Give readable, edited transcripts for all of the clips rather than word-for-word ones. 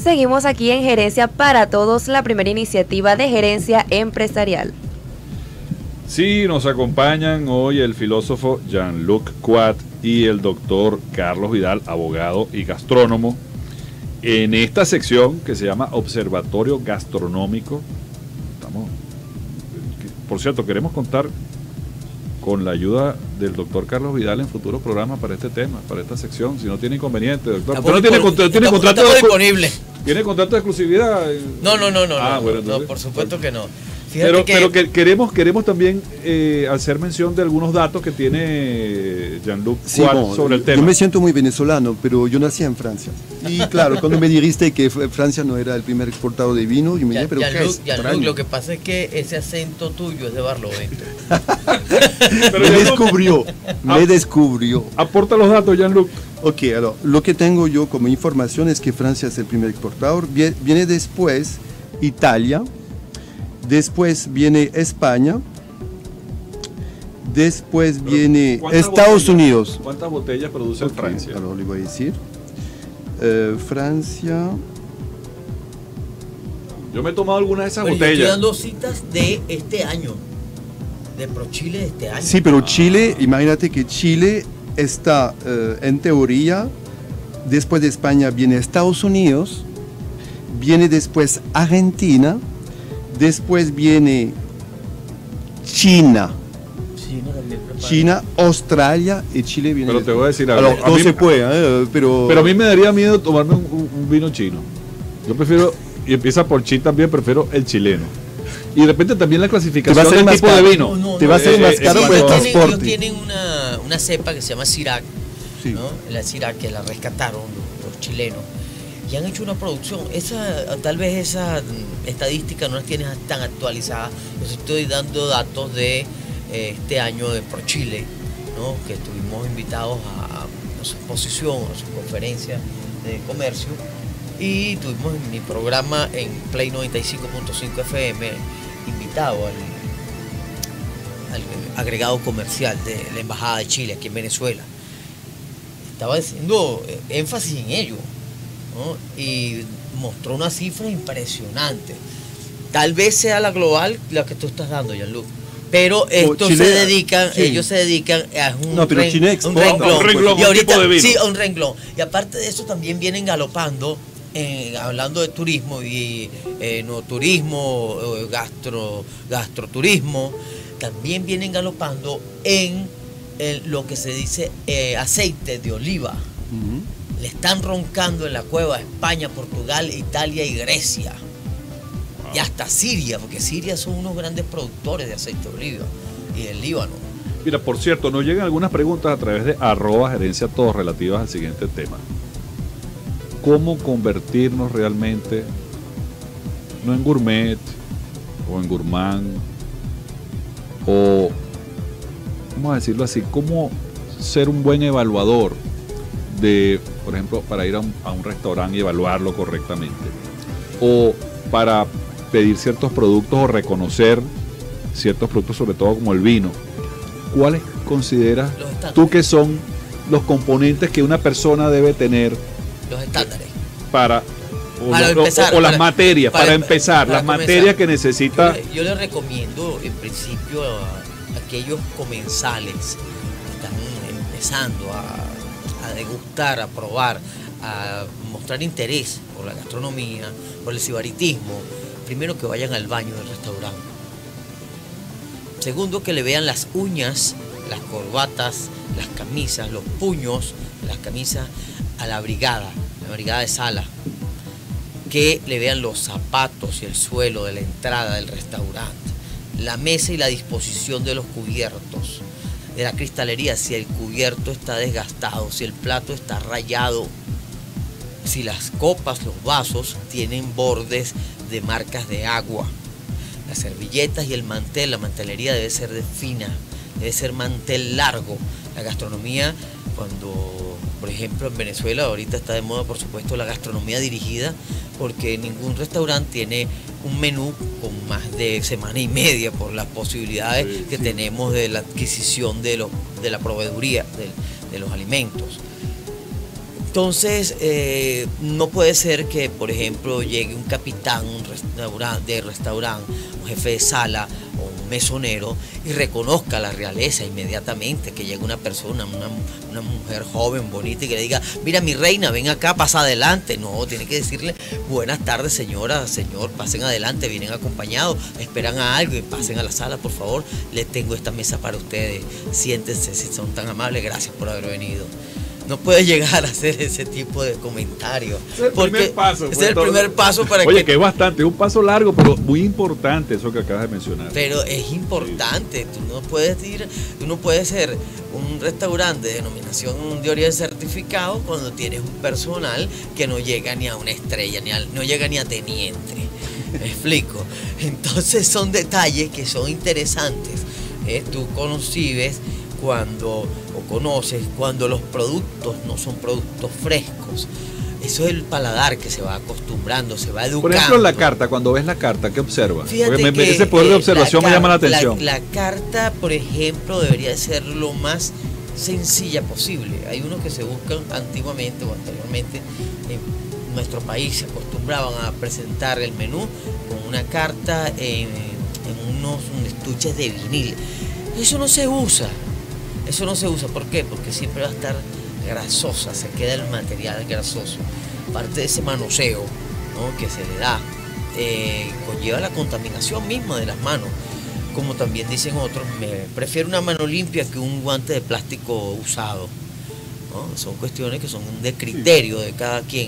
Seguimos aquí en Gerencia para Todos, la primera iniciativa de gerencia empresarial. Sí, nos acompañan hoy el filósofo Jean-Luc Quat y el doctor Carlos Vidal, abogado y gastrónomo, en esta sección que se llama Observatorio Gastronómico. Por cierto, queremos contar con la ayuda del doctor Carlos Vidal en futuros programas para este tema, para esta sección, si no tiene inconveniente, doctor. ¿Usted no tiene contrato disponible? ¿Tiene contrato de exclusividad? No, Bueno, entonces, no, por supuesto que no. Pero que queremos también hacer mención de algunos datos que tiene Jean-Luc sobre el tema. Yo me siento muy venezolano, pero yo nací en Francia. Y claro, cuando me dijiste que Francia no era el primer exportador de vino, yo me dije, pero Jean-Luc, lo que pasa es que ese acento tuyo es de Barlovento. Me descubrió. Aporta los datos, Jean-Luc. Ok, lo que tengo yo como información es que Francia es el primer exportador, viene después Italia, después viene España, después viene Estados Unidos. ¿Cuántas botellas produce Francia? Ahora le voy a decir. Francia. Yo me he tomado algunas de esas botellas. Yo estoy dando citas de este año, de ProChile de este año. Sí, pero Chile, imagínate que Chile está en teoría, después de España viene Estados Unidos, viene después Argentina, después viene China, Australia y Chile viene. Pero te voy a decir algo. No se puede, pero a mí me daría miedo tomarme un vino chino. Yo prefiero, y empieza por Chi también, prefiero el chileno. Y de repente también la clasificación del tipo de vino. Te va a ser más caro por el transporte. Ellos tienen una cepa que se llama Syrah, ¿no? La Syrah que la rescataron los chilenos. Y han hecho una producción. Tal vez esa estadística no la tienes tan actualizada. Yo estoy dando datos de este año de ProChile, ¿no? Que estuvimos invitados a su exposición, a su conferencia de comercio. Y tuvimos en mi programa en Play 95.5 FM invitado al agregado comercial de la Embajada de Chile aquí en Venezuela. Estaba haciendo énfasis en ello, ¿no? Y mostró una cifra impresionante. Tal vez sea la global la que tú estás dando, Jean-Luc. Pero ellos se dedican a un renglón. Y ahorita, sí, a un renglón. Y aparte de eso también vienen galopando, hablando de turismo y no turismo, gastroturismo, también vienen galopando en lo que se dice aceite de oliva. Le están roncando en la cueva España, Portugal, Italia y Grecia. Y hasta Siria, porque Siria son unos grandes productores de aceite de oliva y del Líbano. Mira, por cierto, nos llegan algunas preguntas a través de @gerencia todos relativas al siguiente tema. ¿Cómo convertirnos realmente, no en gourmet o en gourmand, o vamos a decirlo así, cómo ser un buen evaluador de, por ejemplo, para ir a un restaurante y evaluarlo correctamente, o para pedir ciertos productos o reconocer ciertos productos, sobre todo como el vino? ¿Cuáles consideras tú que son los componentes que una persona debe tener? Los estándares. Las materias, para empezar, las materias que necesita. Yo le recomiendo, en principio, a aquellos comensales que están empezando a degustar, a probar, a mostrar interés por la gastronomía, por el sibaritismo, primero que vayan al baño del restaurante. Segundo, que le vean las uñas, las corbatas, las camisas, los puños, las camisas a la brigada de sala. Que le vean los zapatos y el suelo de la entrada del restaurante, la mesa y la disposición de los cubiertos, de la cristalería, si el cubierto está desgastado, si el plato está rayado, si las copas, los vasos tienen bordes de marcas de agua, las servilletas y el mantel, la mantelería debe ser de fina, debe ser mantel largo. La gastronomía, cuando, por ejemplo, en Venezuela ahorita está de moda, por supuesto, la gastronomía dirigida, porque ningún restaurante tiene un menú con más de semana y media por las posibilidades que tenemos de la adquisición de la proveeduría de los alimentos. Entonces, no puede ser que, por ejemplo, llegue un capitán de restaurante, un jefe de sala o un mesonero y reconozca la realeza inmediatamente, que llegue una persona, una mujer joven, bonita, y que le diga, mira mi reina, ven acá, pasa adelante. No, tiene que decirle, buenas tardes señora, señor, pasen adelante, vienen acompañados, esperan a alguien, pasen a la sala, por favor, les tengo esta mesa para ustedes, siéntense si son tan amables, gracias por haber venido. No puede llegar a hacer ese tipo de comentarios. Es el primer paso. Es el primer paso para Oye, que es bastante, es un paso largo, pero muy importante eso que acabas de mencionar. Pero es importante, tú no puedes ser un restaurante de denominación de origen certificado cuando tienes un personal que no llega ni a una estrella, no llega ni a teniente. ¿Me explico? Entonces son detalles que son interesantes. Tú conoces cuando los productos no son productos frescos. Eso es el paladar que se va acostumbrando, se va educando. Por ejemplo, la carta, cuando ves la carta, ¿qué observas? Fíjate ese poder de observación me llama la atención. La carta, por ejemplo, debería ser lo más sencilla posible. Hay unos que se buscan antiguamente o anteriormente en nuestro país, se acostumbraban a presentar el menú con una carta en unos estuches de vinil. Eso no se usa. ¿Por qué? Porque siempre va a estar grasosa, se queda el material grasoso. Parte de ese manoseo, ¿no?, que se le da conlleva la contaminación misma de las manos. Como también dicen otros, me prefiero una mano limpia que un guante de plástico usado, ¿no? Son cuestiones que son de criterio de cada quien.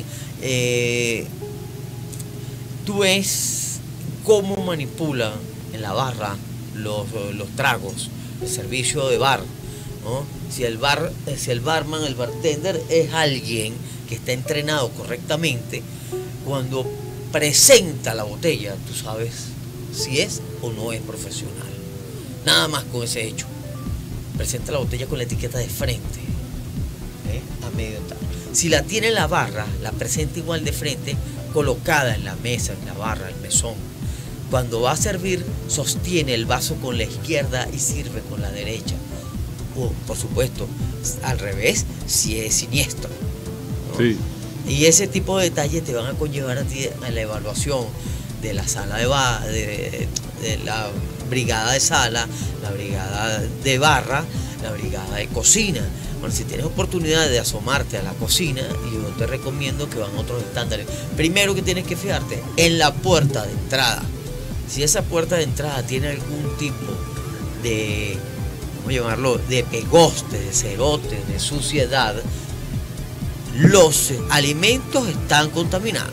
Tú ves cómo manipulan en la barra los tragos, el servicio de bar, ¿no? Si el barman, el bartender es alguien que está entrenado correctamente, cuando presenta la botella, tú sabes si es o no es profesional. Nada más con ese hecho. Presenta la botella con la etiqueta de frente, a medio tal. Si la tiene en la barra, la presenta igual de frente, colocada en la mesa, en la barra, el mesón. Cuando va a servir, sostiene el vaso con la izquierda y sirve con la derecha. O, por supuesto, al revés, si es siniestro, ¿no? Sí. Y ese tipo de detalles te van a conllevar a ti a la evaluación de la sala de la brigada de sala, la brigada de barra, la brigada de cocina. Bueno, si tienes oportunidad de asomarte a la cocina, yo te recomiendo que van otros estándares. Primero que tienes que fijarte en la puerta de entrada. Si esa puerta de entrada tiene algún tipo de, ¿cómo llamarlo?, de pegoste, de cerote, de suciedad, los alimentos están contaminados.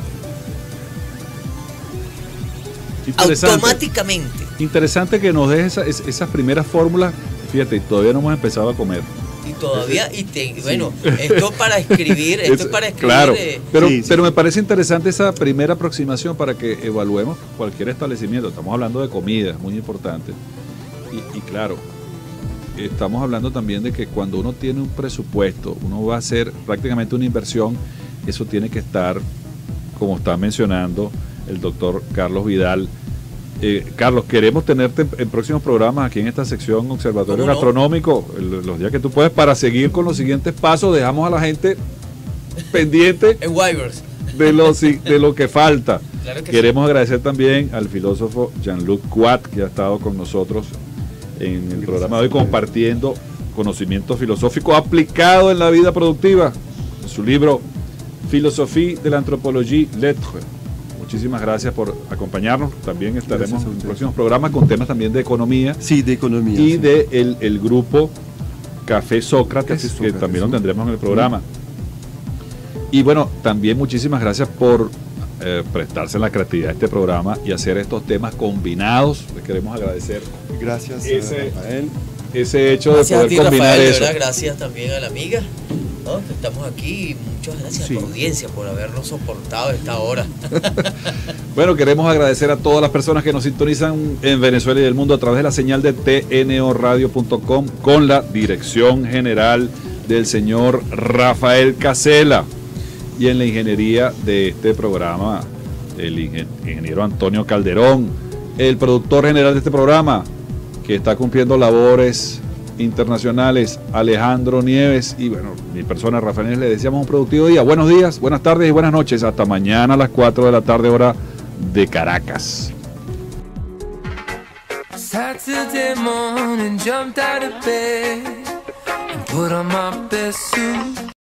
Automáticamente. Interesante que nos dejes esas primeras fórmulas. Fíjate, todavía no hemos empezado a comer. Y todavía, bueno, esto para escribir, Claro, pero me parece interesante esa primera aproximación para que evaluemos cualquier establecimiento. Estamos hablando de comida, es muy importante. Y claro, estamos hablando también de que cuando uno tiene un presupuesto, uno va a hacer prácticamente una inversión, eso tiene que estar, como está mencionando el doctor Carlos Vidal. Carlos, queremos tenerte en próximos programas aquí en esta sección Observatorio Gastronómico, los días que tú puedes, para seguir con los siguientes pasos. Dejamos a la gente pendiente de lo que falta. Claro que queremos agradecer también al filósofo Jean-Luc Quat, que ha estado con nosotros en el programa de hoy compartiendo conocimiento filosófico aplicado en la vida productiva, en su libro Philosophie de l'Anthropologie Lettres. Muchísimas gracias por acompañarnos. También estaremos en próximos programas con temas también de economía. Sí, de economía. Y de el grupo Café Sócrates, que también lo tendremos en el programa. Y bueno, también muchísimas gracias por prestarse la creatividad de este programa y hacer estos temas combinados. Les queremos agradecer. Gracias, Rafael. Ese hecho de poder combinar Rafael, eso. De verdad, gracias también a la amiga, ¿no?, que estamos aquí, y muchas gracias a tu audiencia por habernos soportado a esta hora. Bueno, queremos agradecer a todas las personas que nos sintonizan en Venezuela y del mundo a través de la señal de tnoradio.com con la dirección general del señor Rafael Casela, y en la ingeniería de este programa el ingeniero Antonio Calderón, el productor general de este programa, que está cumpliendo labores internacionales, Alejandro Nieves, y bueno, mi persona, Rafael Nieves, le deseamos un productivo día. Buenos días, buenas tardes y buenas noches. Hasta mañana a las 4 de la tarde, hora de Caracas. Saturday morning, jumped out of bed and put on my best suit.